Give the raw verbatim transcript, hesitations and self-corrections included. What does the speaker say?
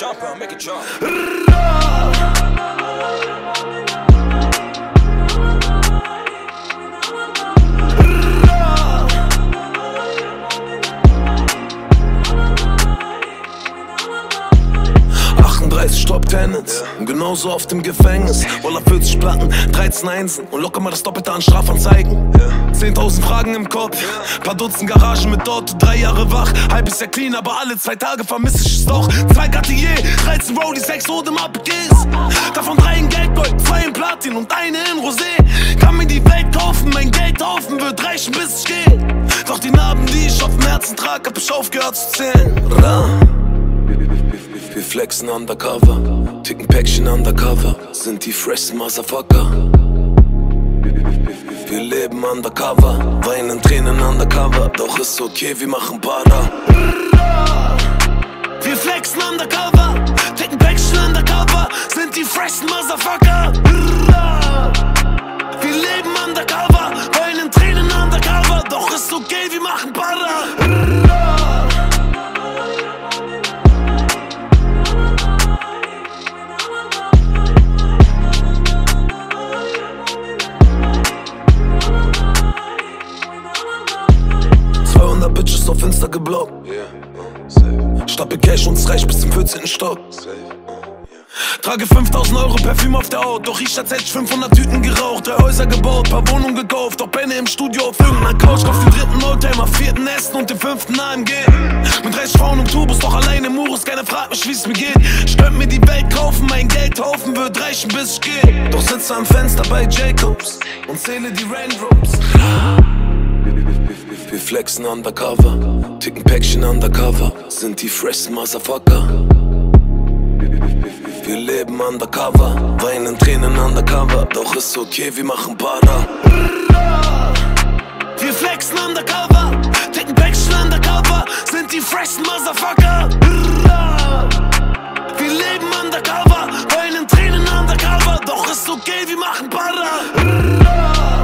jump, I'll make it jump. achtunddreißig Top-Tenants und genauso oft im Gefängnis. Roller vierzig Platten, dreizehn Einsen und locker mal das Doppelte an Strafanzeigen. zehntausend Fragen im Kopf, paar Dutzend Garagen mit Auto, drei Jahre wach. Halbes Jahr clean, aber alle zwei Tage vermisse ich es doch. Zwei Cartier, dreizehn Rollies, sechs Rot im A P Gs. Davon drei in Geldgold, zwei in Platin und eine in Rosé. Kann mir die Welt kaufen, mein Geldhaufen wird reichen, bis ich geh. Doch die Narben, die ich auf dem Herzen trag, hab ich aufgehört zu zählen. Ra. Wir flexen undercover, ticken Päckchen undercover, sind die freshsten Motherfucker. Wir leben undercover, weinen Tränen undercover, doch ist okay, wir machen Para. Wir flexen undercover, ticken Päckchen undercover, sind die freshsten Motherfucker. Wir leben undercover, weinen Tränen undercover, doch ist okay, wir machen Para. zweihundert Bitches auf Insta geblockt. Stapel Cash und es reicht bis zum vierzehnten Stock. Trage fünftausend Euro Parfüm auf der Haut, doch ich als hätte ich fünfhundert Tüten geraucht. Drei Häuser gebaut, paar Wohnungen gekauft, doch penne im Studio auf irgendeiner Couch. Kauf den dritten Oldtimer, vierten Essen und den fünften A M G. Mit dreißig Frauen und Tubus, doch alleine im Urus, keiner fragt mich, wie's mir geht. Ich könnt mir die Welt kaufen, mein Geldhaufen wird reichen, bis ich geh. Doch sitze am Fenster bei Jacobs und zähle die Raindrops. Wir flexen undercover, ticken Päckchen undercover, sind die freshsten Motherfucker. Wir leben undercover, weinen Tränen undercover, doch ist okay, wir machen Para. Wir flexen undercover, ticken Päckchen undercover, sind die freshsten Motherfucker. Wir leben undercover, weinen Tränen undercover, doch ist okay, wir machen Para.